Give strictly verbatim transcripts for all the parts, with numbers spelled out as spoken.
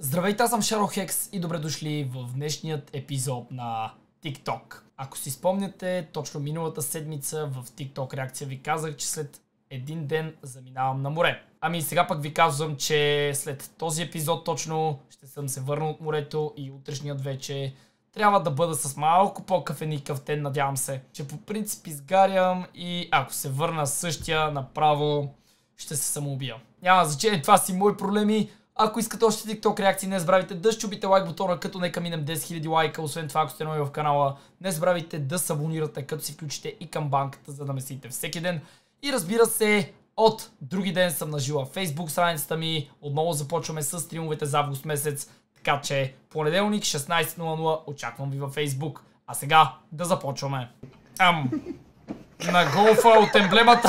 Здравейте, аз съм Шаро-Хекс и добре дошли в днешният епизод на TikTok. Ако си спомняте, точно миналата седмица в TikTok реакция ви казах, че след един ден заминавам на море. Ами и сега пък ви казвам, че след този епизод точно ще съм се върнал от морето и утрешният вече трябва да бъда с малко по-кафен и кафтен, надявам се. Че по принцип изгарям и ако се върна същия направо ще се самоубия. Няма значение, това си мои проблеми. Ако искате още TikTok реакции, не забравяйте да щупите лайк бутона, като нека минем десет хиляди лайка. Освен това, ако сте нови в канала, не забравяйте да се абонирате, като си включите и камбанката, за да ме следите всеки ден. И разбира се, от други ден съм нажила Facebook страницата ми. Отново започваме с стримовете за август месец. Така че понеделник шестнайсет нула нула очаквам ви във Facebook. А сега да започваме. Ам, на голфа от емблемата.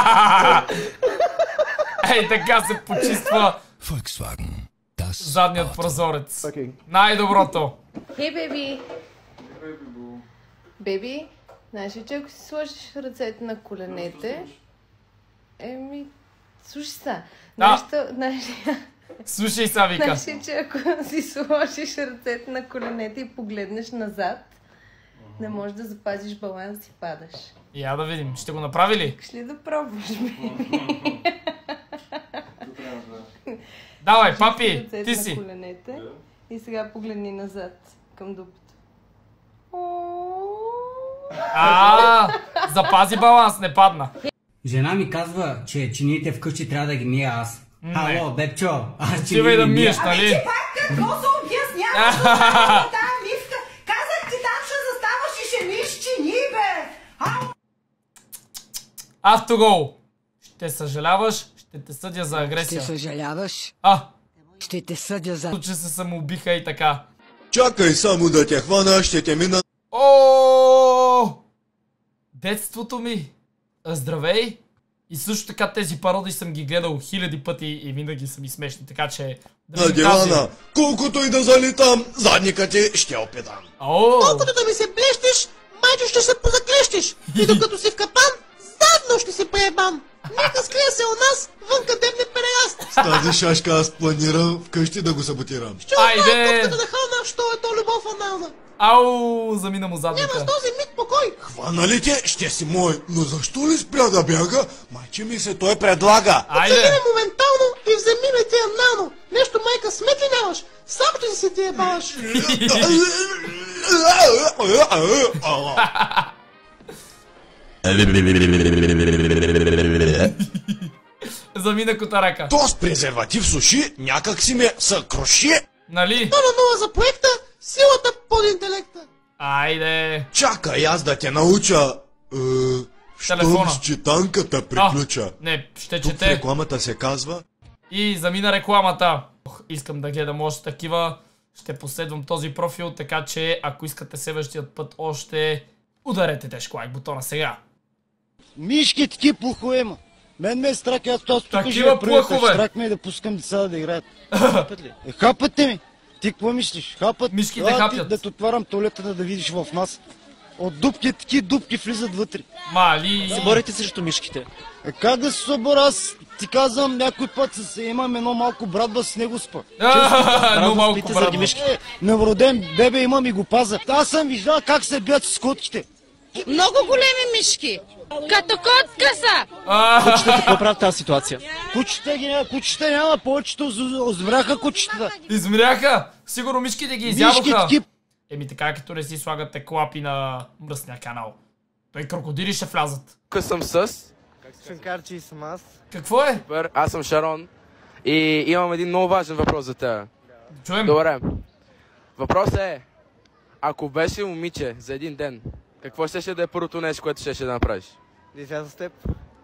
Ей, така се почиства Volkswagen, das задният прозорец. Okay. Най-доброто. Хей, беби! Беби, знаеш ли, че ако си сложиш ръцете на коленете, еми, слушай са. Да. Знаеш ли, Слушай са, вика. знаеш ли, че ако си сложиш ръцете на коленете и погледнеш назад, не можеш да запазиш баланс и падаш. Я да видим, ще го направи ли? Искаш ли да пробваш, беби? Давай, папи, ти си. На коленете и сега погледни назад към дупето. А, запази баланс, не падна. Жена ми казва, че чиниите вкъщи трябва да ги мия аз. Ало, бебчо, аз чини Отивай да не мия. миеш, Ами нали? ти пак какво се обясняваш от тази мивка? Казах ти там ще заставаш и ще миеш чини, бе! Автогол. Ще съжаляваш, ще те съдя за Ще агресия. съжаляваш. А, Ще те съдя за... че се самоубиха и така. Чакай само да те хвана, ще те мина. О! Детството ми. Здравей. И също така тези пародии съм ги гледал хиляди пъти и винаги са ми смешни, така че... Да На дивана, колкото и да залитам, задника ти ще опитам. О! Колкото да ми се блещиш, майчо ще се позаклещиш. И докато си в капан, задно ще се поебам. Нека скрия се у нас, вън къде не переяст. С тази шашка аз планирам вкъщи да го саботирам. Ще Айде! оставя котката да хълна, що е то любов анална. Ау! Замина му Няма задника. с този миг покой. Хвана ли те, ще си мой, но защо ли спря да бяга? Майче ми се той предлага. Айде! Отсегни моментално и вземи ме ти анално. Нещо майка смет ли нямаш? Сам ще си ти ебаваш. Замина котарака. То с презерватив суши, някак си ме съкруши. Нали? нула нула за проекта, силата под интелекта. Айде! Чакай аз да те науча. Е, щом Телефона. с читанката приключа. Не, ще Тук в чете. рекламата се казва. И замина рекламата. Ох, искам да гледам още такива. Ще последвам този профил, така че ако искате следващият път още, ударете тежко лайк бутона сега. Мишки таки плохове има. Мен ме е страх, аз това тук Такива живе приятел. плахове. Страх ме е да пускам деца да играят. Хапат ли? Е, хапат те ми. Ти какво мислиш? Хапат. Мишките Ела ти хапят. да те отварям туалетата да видиш в нас. От дупки, таки дупки влизат вътре. Мали! Борете срещу мишките. Е, как да се събора? Аз ти казвам, някой път с... имам едно малко брадва, с него спа. Но малко спите заради брадва. мишки. Е, новороден бебе имам и го паза. Аз съм виждал как се бият с котките. Много големи мишки. Като котка са. Кучетата какво правят в тази ситуация? Кучета ги няма, кучета няма, повечето оз- озмряха кучетата. Измряха! Сигурно мишките ги Мишки изядоха. таки. Еми така, като не си слагате клапи на мръсния канал. Той крокодили ще влязат. Тук съм с... Шанкарчи и съм аз. Какво е? Супер, аз съм Шарон и имам един много важен въпрос за теб. Чуем. Добре. Въпросът е, ако беше момиче за един ден, какво ще да е първото нещо, което ще да направиш? Да изляза с теб.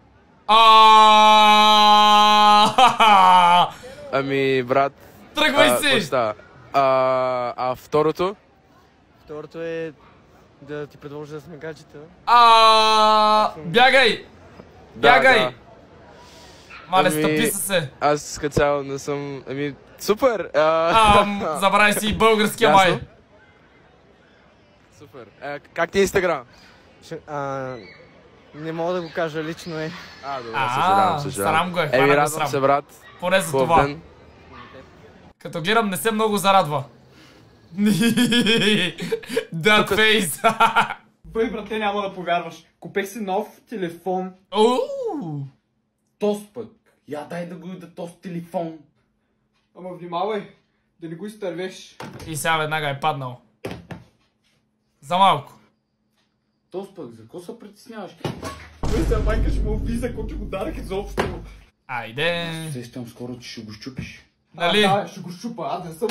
А, Ами, брат... Тръгвай а, какво си! става? А, а второто? Второто е да ти предложа да сме гаджета. А, Бягай! Бягай! Да, да. Мале, Ами, стъпи са се. Аз като цяло не съм... Ами, супер! А, А, забравяй си и българския Ясно. май. Супер. А, как ти е Инстаграм? А, не мога да го кажа, лично е. А, добре, А, съжалявам, съжалявам. срам го е, Еми, хвана го радвам срам. се, брат. Поне за Хубав това. ден. Като гледам, не се много зарадва. That face. Бъй, брате, няма да повярваш. Купех си нов телефон. Ооо! Тос пък. Я дай да го ида този телефон. Ама внимавай, да не го изтървеш. И сега веднага е паднал. За малко. Тос пък, за какво се притесняваш? Той сега майка ще ме уби, за който го дарах изобщо. Айде. Сещам скоро, че ще го щупиш. Нали? А, да, ще го щупа, аз не съм.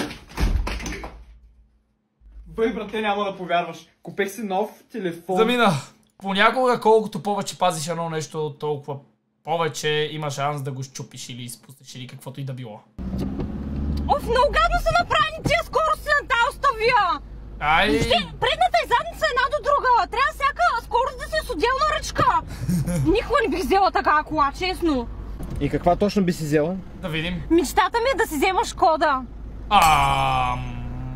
Бъй, брате, няма да повярваш. Купех си нов телефон. Замина. Понякога, колкото повече пазиш едно нещо, толкова повече има шанс да го щупиш или изпуснеш или каквото и да било. Оф, много гадно са направени тия скорости на тази оставия! Ай! Въобще, предната и задница една до друга. Трябва всяка скорост да си с отделна ръчка. Никога не бих взела такава кола, честно. И каква точно би си взела? Да видим. Мечтата ми е да си взема Шкода. Ам...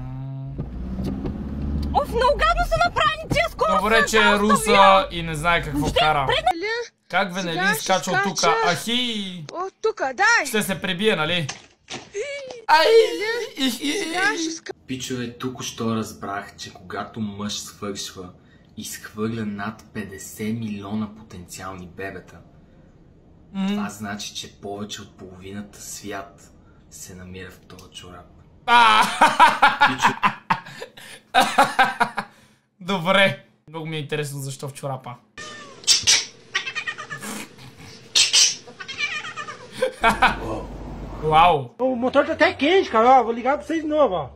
Оф, много гадно са направени тия скорости. Добре, че е руса и не знае какво Въобще, кара. предна... Как Венели изкача от тука? Ахи! От тука, дай! Ще се пребие, нали? Ай! Пичове, току-що разбрах, че когато мъж свършва, изхвърля над петдесет милиона потенциални бебета. Mm. Това значи, че повече от половината свят се намира в този чорап. Пичове... Добре. Много ми е интересно защо в чорапа. Uau! O motor tá até quente, cara. Ó, vou ligar pra vocês de novo, ó.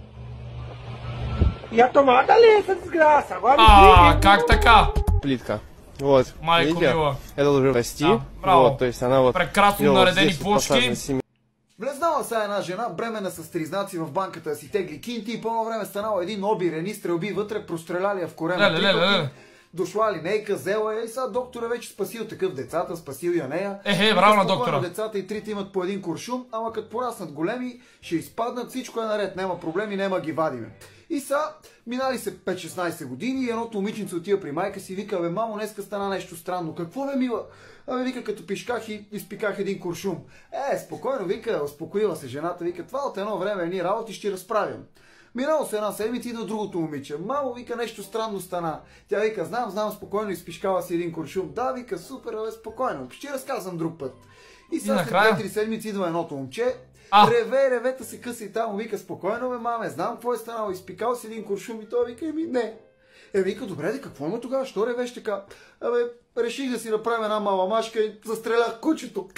E a tomada ali, essa desgraça. Agora А, как така? Плитка. Вот. Майко мила. Это должно расти. Да, браво. Вот, то есть она вот. Прекрасно наредени плочки. Влезнала са една жена, бремена с тризнаци в банката да си тегли кинти и по-ново време станала един оби, рени стрелби вътре, простреляли я в корема. Леле, леле, леле. Дошла линейка, взела я и сега доктора вече спасил такъв децата, спасил я нея. Ехе, браво на доктора. Децата и трите имат по един куршум, ама като пораснат големи, ще изпаднат, всичко е наред, няма проблеми, няма ги вадиме. И са, минали се пет-шестнайсет години и едното момиченце отива при майка си и вика: бе, мамо, днеска стана нещо странно. Какво бе, мила? Абе, вика, като пишках и изпиках един куршум. Е, спокойно, вика, успокоила се жената, вика, това от едно време едни работи ще разправям. Минало се една седмица и до другото момиче. Мамо, вика, нещо странно стана. Тя вика: знам, знам, спокойно, изпишкала си един куршум. Да, вика, супер, бе, спокойно, ще разказвам друг път. И сега след две-три седмици идва едното момче. А. Реве, ревета се къса и там, вика: спокойно, бе, маме, знам какво е станало, изпикал си един куршум. И той вика: еми не. Е, вика: добре, де, какво има тогава, що ревеш така? Абе, реших да си направим една мала машка и застрелях кучето.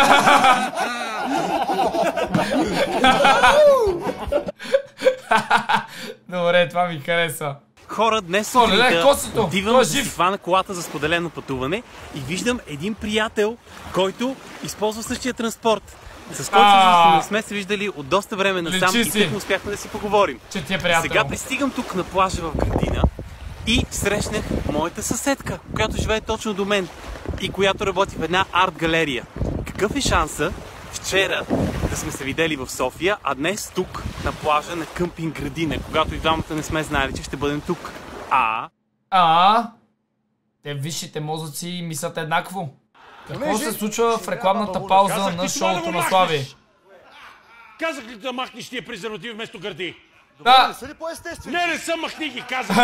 Добре, това ми хареса. Хора, днес сутринта отивам да си хвана колата за споделено пътуване и виждам един приятел, който използва същия транспорт, с който не сме се виждали от доста време насам и тък успяхме да си поговорим. Сега пристигам тук на плажа в градина и срещнах моята съседка, която живее точно до мен и която работи в една арт-галерия. Какъв е шанса вчера да сме се видели в София, а днес тук на плажа на къмпинг градина, когато и двамата не сме знали, че ще бъдем тук? А? А? Те висшите мозъци мислят еднакво. Какво се случва в рекламната пауза на шоуто на Слави? Казах ли да махнеш тия презервативи вместо гърди? Да. Не са ли по-естествени? Не, не съм, махни ги, казах.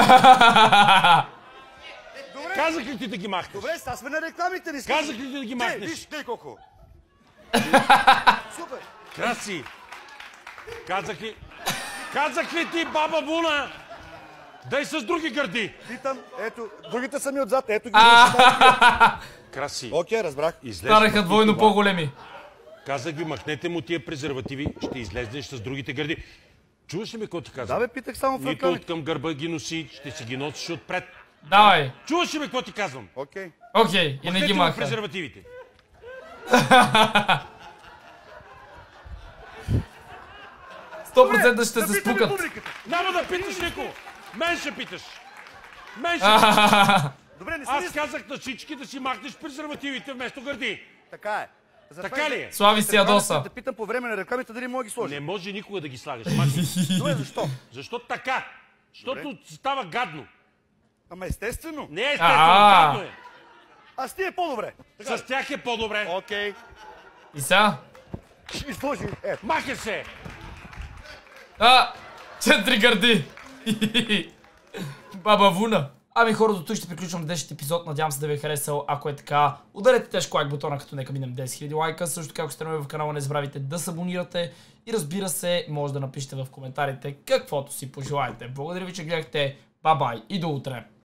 Казах ли ти да ги махнеш? Добре, сега сме на рекламите, не казах ли ти да ги махнеш? Виж, дай колко. Супер. Краси. Казах ли... Казах ли ти, баба Буна, дай с други гърди? Питам, ето, другите са ми отзад, ето ги. Краси. Окей, разбрах. Станаха двойно по-големи. Казах ви, махнете му тия презервативи, ще излезнеш с другите гърди. Чуваш ли ми какво ти казах? Да, бе, питах само в ръкавите. Нито от към гърба ги носи, ще си ги носиш отпред. Давай. Чуваш ли ми какво ти казвам? Окей. Окей, и не ги маха. презервативите. сто процента ще се спукат. Няма да питаш никого. Мен ще питаш. Мен ще питаш. Добре, не Аз казах на всички да си махнеш презервативите вместо гърди. Така е. Така ли е? Слави си ядоса. Да питам по време на рекламите дали мога ги сложи. Не може никога да ги слагаш. Добре, защо? Защото така. Защото става гадно. Ама естествено. Не е естествено, гадно е. А с тия е по-добре. С тях е по-добре. Окей. И сега? Ще ги сложи. Махай се. А, четири гърди. Баба Вуна. Ами хора, до тук ще приключвам днешният епизод. Надявам се да ви е харесал. Ако е така, ударете тежко лайк бутона, като нека минем десет хиляди лайка. Също така, ако сте нови в канала, не забравяйте да се абонирате. И разбира се, може да напишете в коментарите каквото си пожелаете. Благодаря ви, че гледахте. Бай-бай и до утре.